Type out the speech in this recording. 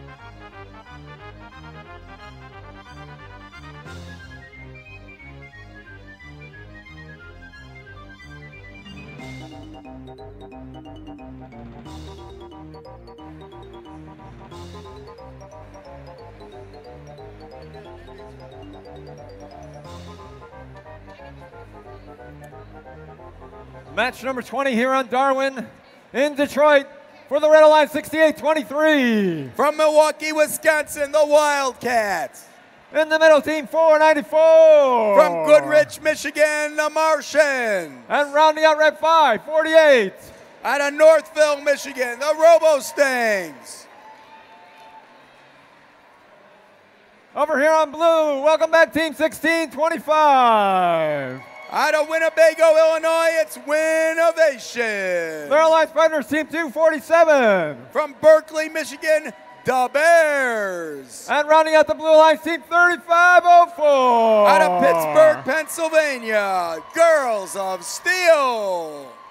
Match number 20 here on Darwin in Detroit for the Red Alliance 68-23. From Milwaukee, Wisconsin, the Wildcats. In the middle, team 494. From Goodrich, Michigan, the Martians. And rounding out red 548. Out of Northville, Michigan, the Robo-Stings. Over here on blue, welcome back team 1625. Out of Winnebago, Illinois, it's Winnovation. Their Alliance partners, team 247. From Berkeley, Michigan, the Bears. And rounding out the blue Alliance, team 3504. Out of Pittsburgh, Pennsylvania, Girls of Steel.